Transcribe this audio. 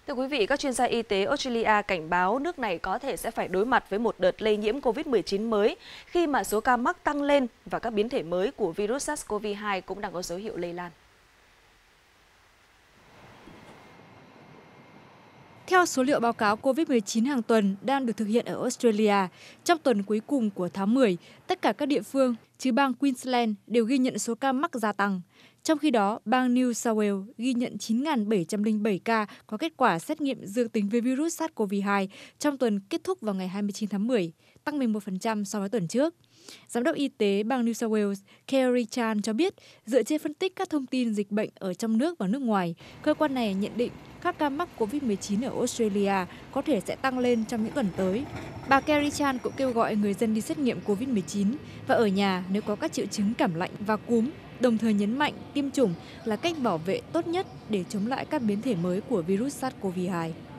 Thưa quý vị, các chuyên gia y tế Australia cảnh báo nước này có thể sẽ phải đối mặt với một đợt lây nhiễm COVID-19 mới khi mà số ca mắc tăng lên và các biến thể mới của virus SARS-CoV-2 cũng đang có dấu hiệu lây lan. Theo số liệu báo cáo COVID-19 hàng tuần đang được thực hiện ở Australia, trong tuần cuối cùng của tháng 10, tất cả các địa phương, trừ bang Queensland, đều ghi nhận số ca mắc gia tăng. Trong khi đó, bang New South Wales ghi nhận 9.707 ca có kết quả xét nghiệm dương tính với virus SARS-CoV-2 trong tuần kết thúc vào ngày 29 tháng 10, tăng 11% so với tuần trước. Giám đốc y tế bang New South Wales, Kerry Chan cho biết, dựa trên phân tích các thông tin dịch bệnh ở trong nước và nước ngoài, cơ quan này nhận định các ca mắc COVID-19 ở Australia có thể sẽ tăng lên trong những tuần tới. Bà Kerry Chan cũng kêu gọi người dân đi xét nghiệm COVID-19 và ở nhà nếu có các triệu chứng cảm lạnh và cúm, đồng thời nhấn mạnh tiêm chủng là cách bảo vệ tốt nhất để chống lại các biến thể mới của virus SARS-CoV-2.